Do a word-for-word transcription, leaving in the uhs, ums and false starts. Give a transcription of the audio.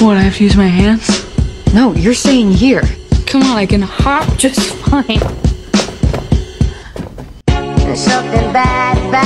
What, I have to use my hands? No, you're staying here. Come on, I can hop just fine. Something bad, bad.